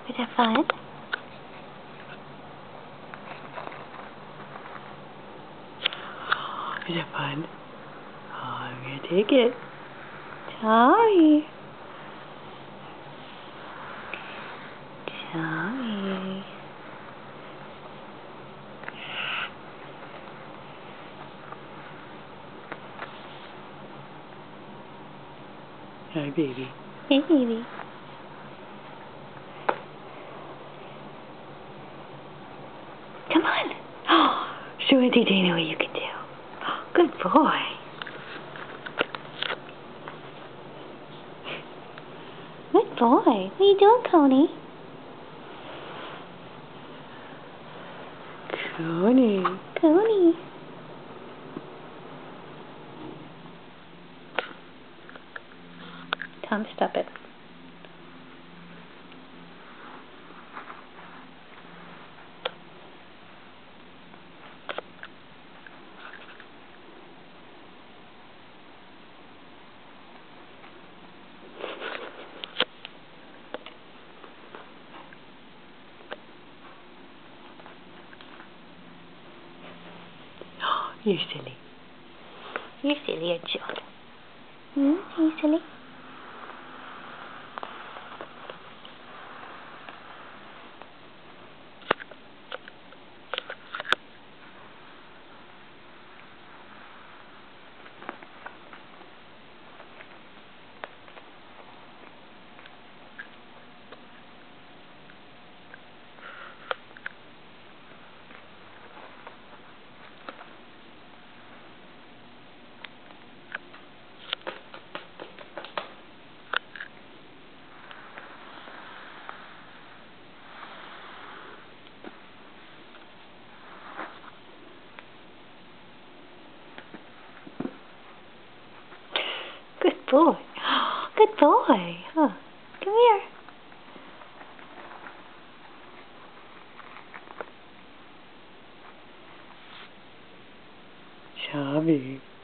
Was that fun? Is that fun? Oh, I'm gonna take it. Tommy. Tommy. Hi, baby. Hey, baby. Come on. Oh, show Auntie Dana what you can do. Oh, good boy. Good boy. What are you doing, Coney? Coney. Coney. Tom, stop it. You're silly. You're silly, aren't you? You silly? Good boy. Good boy. Huh. Come here. Chubby.